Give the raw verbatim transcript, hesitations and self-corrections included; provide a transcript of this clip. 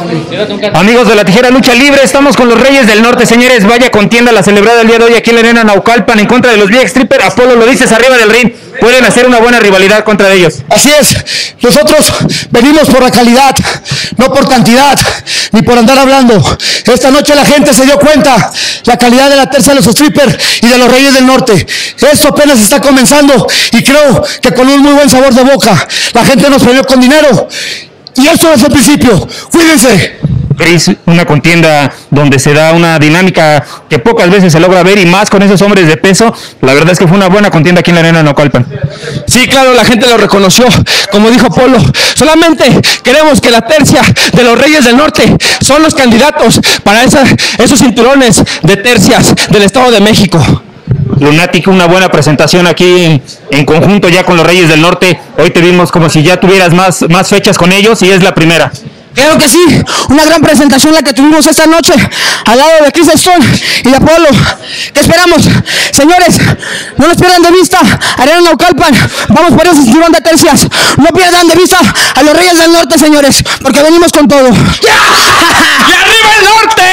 Amigos de la Tijera Lucha Libre, estamos con los Reyes del Norte, señores. Vaya contienda la celebrada el día de hoy aquí en la Arena Naucalpan en contra de los V X Tripper. Apolo, lo dices arriba del ring, pueden hacer una buena rivalidad contra ellos. Así es, nosotros venimos por la calidad, no por cantidad, ni por andar hablando. Esta noche la gente se dio cuenta la calidad de la tercia de los Stripper y de los Reyes del Norte. Esto apenas está comenzando y creo que con un muy buen sabor de boca. La gente nos premió con dinero y esto es el principio. Cuídense. Chris, una contienda donde se da una dinámica que pocas veces se logra ver y más con esos hombres de peso. La verdad es que fue una buena contienda aquí en la Arena Naucalpan. Sí, claro, la gente lo reconoció. Como dijo Polo, solamente queremos que la tercia de los Reyes del Norte son los candidatos para esa, esos cinturones de tercias del Estado de México. Lunático, una buena presentación aquí en, en conjunto ya con los Reyes del Norte. Hoy te vimos como si ya tuvieras más, más fechas con ellos y es la primera. Claro que sí, una gran presentación la que tuvimos esta noche al lado de Chris Stone y de Apolo. ¿Qué esperamos? Señores, no nos pierdan de vista Arena Naucalpan, vamos por ese cinturón de tercias. No pierdan de vista a los Reyes del Norte, señores, porque venimos con todo. ¡Y arriba el norte!